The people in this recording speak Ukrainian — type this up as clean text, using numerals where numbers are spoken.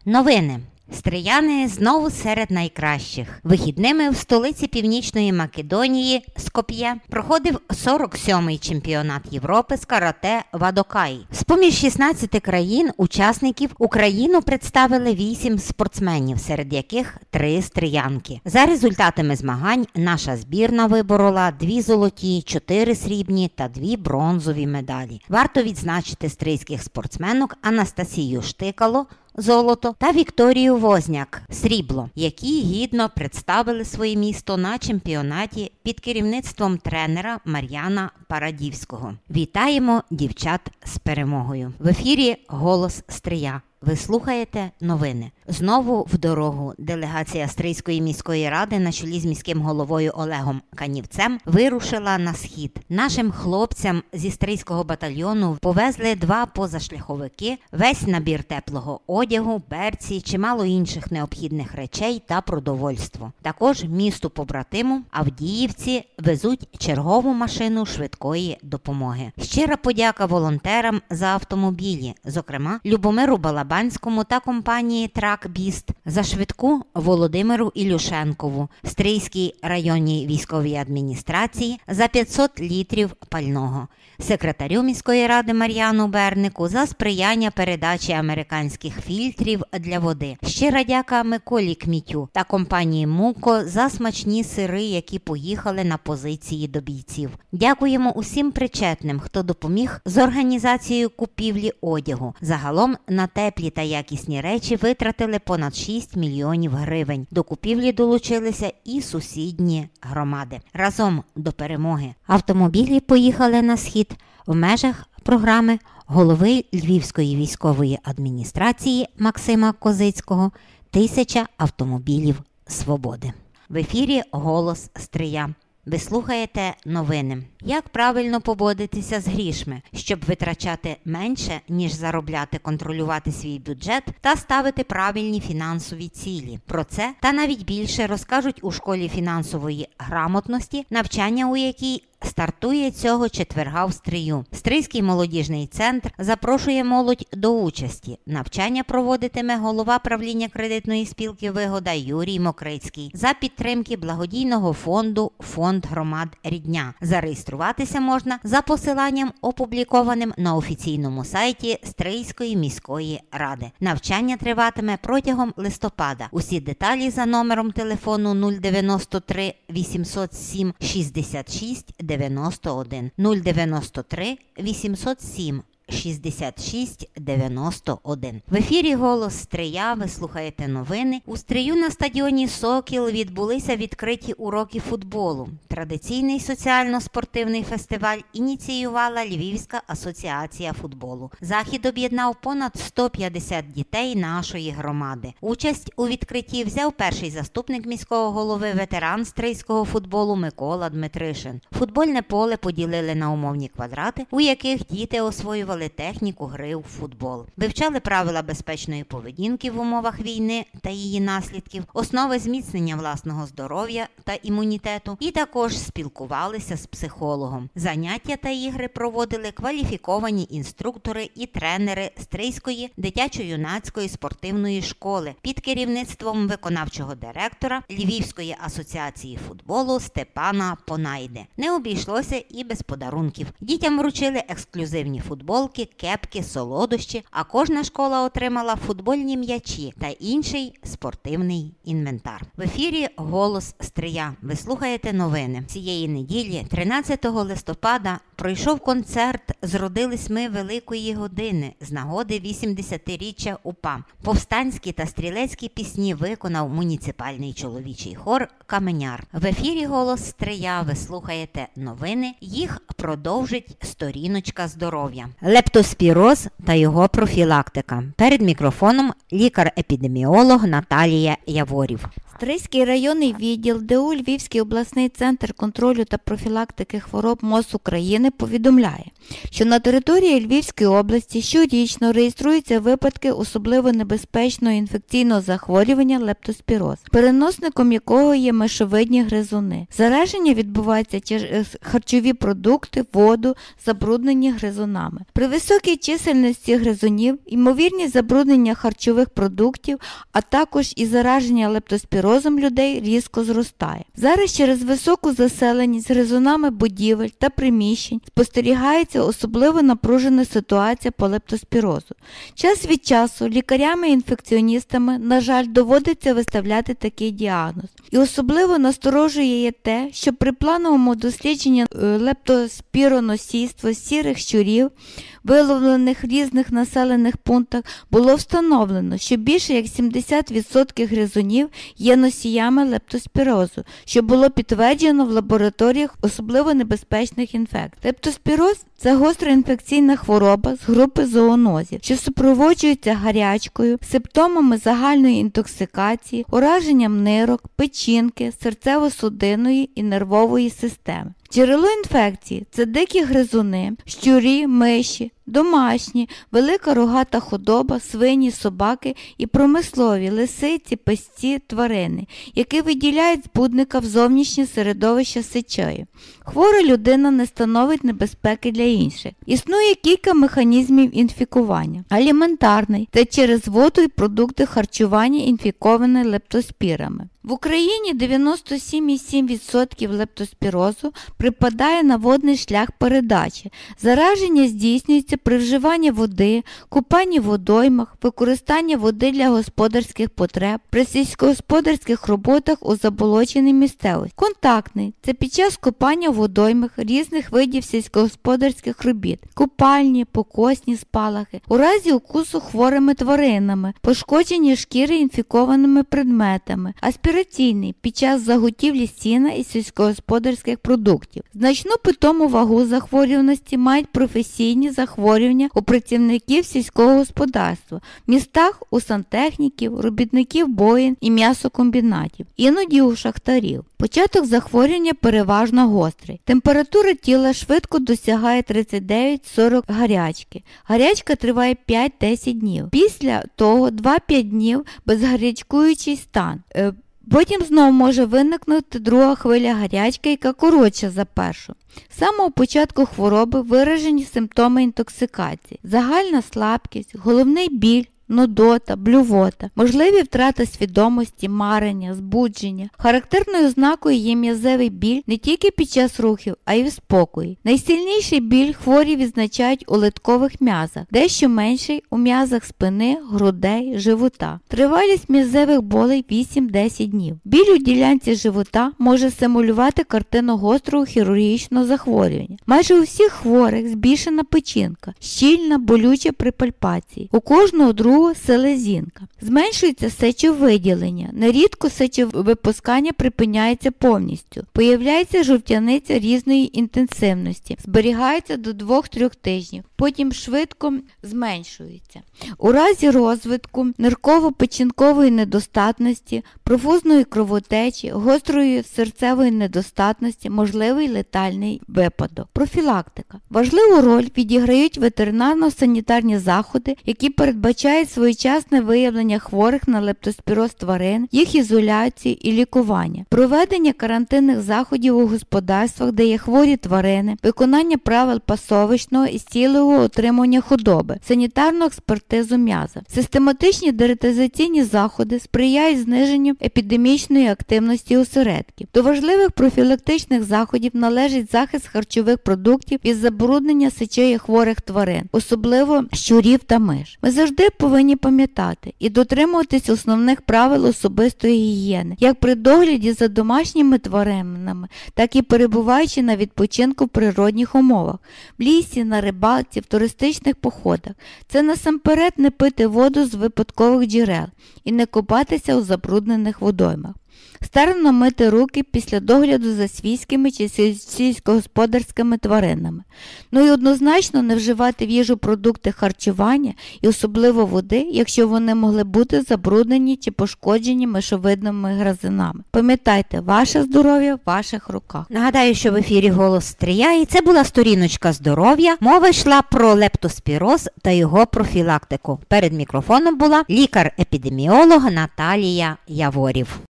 Новини. Стрияни знову серед найкращих. Вихідними в столиці Північної Македонії Скоп'є проходив 47-й чемпіонат Європи з карате Вадокай. З-поміж 16 країн-учасників Україну представили 8 спортсменів, серед яких 3 стріянки. За результатами змагань наша збірна виборола 2 золоті, 4 срібні та 2 бронзові медалі. Варто відзначити стрийських спортсменок Анастасію Штикало – золото та Вікторію Возняк – срібло, які гідно представили своє місто на чемпіонаті під керівництвом тренера Мар'яна Парадівського. Вітаємо дівчат з перемогою! В ефірі «Голос Стрия». Ви слухаєте новини. Знову в дорогу делегація Стрийської міської ради на чолі з міським головою Олегом Канівцем вирушила на схід. Нашим хлопцям зі Стрийського батальйону повезли 2 позашляховики, весь набір теплого одягу, берці, чимало інших необхідних речей та продовольство. Також місту побратиму Авдіївці везуть чергову машину швидкої допомоги. Щира подяка волонтерам за автомобілі, зокрема Любомиру Балабанському та компанії «Тракбіст», за швидку Володимиру Ілюшенкову, Стрийській районній військовій адміністрації за 500 літрів пального, секретарю міської ради Мар'яну Бернику за сприяння передачі американських фільтрів для води. Щира дяка Миколі Кмітю та компанії «Муко» за смачні сири, які поїхали на позиції до бійців. Дякуємо усім причетним, хто допоміг з організацією купівлі одягу. Загалом на теплі та якісні речі витратили понад 6 мільйонів гривень. До купівлі долучилися і сусідні громади. Разом до перемоги. Автомобілі поїхали на схід в межах програми голови Львівської військової адміністрації Максима Козицького «1000 автомобілів свободи». В ефірі «Голос Стрия». Ви слухаєте новини. Як правильно поводитися з грішми, щоб витрачати менше, ніж заробляти, контролювати свій бюджет та ставити правильні фінансові цілі? Про це та навіть більше розкажуть у школі фінансової грамотності, навчання у якій стартує цього четверга в Стрию. Стрийський молодіжний центр запрошує молодь до участі. Навчання проводитиме голова правління кредитної спілки «Вигода» Юрій Мокрицький за підтримки благодійного фонду «Фонд громад Рідня». Зареєструватися можна за посиланням, опублікованим на офіційному сайті Стрийської міської ради. Навчання триватиме протягом листопада. Усі деталі за номером телефону 093 807 66 91 093 807 66 91. В ефірі «Голос Стрия», ви слухаєте новини. У Стрию на стадіоні «Сокіл» відбулися відкриті уроки футболу. Традиційний соціально-спортивний фестиваль ініціювала Львівська асоціація футболу. Захід об'єднав понад 150 дітей нашої громади. Участь у відкритті взяв перший заступник міського голови, ветеран стрийського футболу Микола Дмитришин. Футбольне поле поділили на умовні квадрати, у яких діти освоювали техніку гри у футбол. Вивчали правила безпечної поведінки в умовах війни та її наслідків, основи зміцнення власного здоров'я та імунітету і також спілкувалися з психологом. Заняття та ігри проводили кваліфіковані інструктори і тренери Стрийської дитячо-юнацької спортивної школи під керівництвом виконавчого директора Львівської асоціації футболу Степана Понайде. Не обійшлося і без подарунків. Дітям вручили ексклюзивні футболки, кепки, солодощі, а кожна школа отримала футбольні м'ячі та інший спортивний інвентар. В ефірі «Голос Стрия». Ви слухаєте новини. Цієї неділі, 13 листопада, пройшов концерт «Зродились ми великої години» з нагоди 80-річчя УПА. Повстанські та стрілецькі пісні виконав муніципальний чоловічий хор «Каменяр». В ефірі «Голос Стрия» ви слухаєте новини. Їх продовжить сторіночка здоров'я. Лептоспіроз та його профілактика. Перед мікрофоном лікар-епідеміолог Наталія Яворів. Стрийський районний відділ ДУ Львівський обласний центр контролю та профілактики хвороб МОЗ України повідомляє, що на території Львівської області щорічно реєструються випадки особливо небезпечного інфекційного захворювання лептоспіроз, переносником якого є мишовидні гризуни. Зараження відбувається через харчові продукти, воду, забруднені гризунами. При високій чисельності гризунів ймовірність забруднення харчових продуктів, а також і зараження лептоспірозом людей різко зростає. Зараз через високу заселеність гризунами будівель та приміщень спостерігається особливо напружена ситуація по лептоспірозу. Час від часу лікарями-інфекціоністами, на жаль, доводиться виставляти такий діагноз. І особливо насторожує те, що при плановому дослідженні лептоспіроносійства сірих щурів, виловлених в різних населених пунктах, було встановлено, що більше як 70% гризунів є носіями лептоспірозу, що було підтверджено в лабораторіях особливо небезпечних інфекцій. Лептоспіроз – це гостра інфекційна хвороба з групи зоонозів, що супроводжується гарячкою, симптомами загальної інтоксикації, ураженням нирок, печінки, серцево-судинної і нервової системи. Джерело інфекції – це дикі гризуни, щурі, миші, домашні, велика рогата худоба, свині, собаки і промислові лисиці, песці, тварини, які виділяють збудника в зовнішнє середовище сечею. Хвора людина не становить небезпеки для інших. Існує кілька механізмів інфікування. Аліментарний – це через воду і продукти харчування інфіковані лептоспірами. В Україні 97,7% лептоспірозу припадає на водний шлях передачі. Зараження здійснюється при вживанні води, купанні в водоймах, використанні води для господарських потреб, при сільськогосподарських роботах у заболоченій місцевості. Контактний – це під час купання в водоймах різних видів сільськогосподарських робіт, купальні, покосні спалахи, у разі укусу хворими тваринами, пошкодження шкіри інфікованими предметами, аспіраційний – під час заготівлі сіна і сільськогосподарських продуктів. Значну питому вагу захворюваності мають професійні захворювання у працівників сільського господарства, в містах у сантехніків, робітників боїн і м'ясокомбінатів, іноді у шахтарів. Початок захворювання переважно гострий. Температура тіла швидко досягає 39-40 гарячки. Гарячка триває 5-10 днів. Після того 2-5 днів безгарячкуючий стан. Потім знову може виникнути друга хвиля гарячки, яка коротша за першу. З самого початку хвороби виражені симптоми інтоксикації, загальна слабкість, головний біль, нудота, блювота, можливі втрата свідомості, марення, збудження. Характерною ознакою є м'язевий біль не тільки під час рухів, а й в спокої. Найсильніший біль хворі відзначають у литкових м'язах, дещо менший у м'язах спини, грудей, живота. Тривалість м'язевих болей 8-10 днів. Біль у ділянці живота може симулювати картину гострого хірургічного захворювання. Майже у всіх хворих збільшена печінка, щільна, болюча при пальпації. У кожного другого селезінка. Зменшується сечовиділення. Нерідко сечовипускання припиняється повністю. Появляється жовтяниця різної інтенсивності. Зберігається до 2-3 тижнів. Потім швидко зменшується. У разі розвитку нирково-печінкової недостатності, профузної кровотечі, гострої серцевої недостатності, можливий летальний випадок. Профілактика. Важливу роль відіграють ветеринарно-санітарні заходи, які передбачають своєчасне виявлення хворих на лептоспіроз тварин, їх ізоляції і лікування, проведення карантинних заходів у господарствах, де є хворі тварини, виконання правил пасовищного і стійливого утримання худоби, санітарну експертизу м'яза. Систематичні деретизаційні заходи сприяють зниженню епідемічної активності осередків. До важливих профілактичних заходів належить захист харчових продуктів від забруднення сечею хворих тварин, особливо щурів та миш. Ми завжди повинні пам'ятати і дотримуватись основних правил особистої гігієни, як при догляді за домашніми тваринами, так і перебуваючи на відпочинку в природних умовах, в лісі, на рибалці, в туристичних походах. Це насамперед не пити воду з випадкових джерел і не купатися у забруднених водоймах. Старанно мити руки після догляду за свійськими чи сільськогосподарськими тваринами. Ну і однозначно не вживати в їжу продукти харчування і особливо води, якщо вони могли бути забруднені чи пошкоджені мишовидними гризунами. Пам'ятайте, ваше здоров'я в ваших руках. Нагадаю, що в ефірі «Голос Стрия» і це була сторіночка здоров'я. Мова йшла про лептоспіроз та його профілактику. Перед мікрофоном була лікар-епідеміолог Наталія Яворів.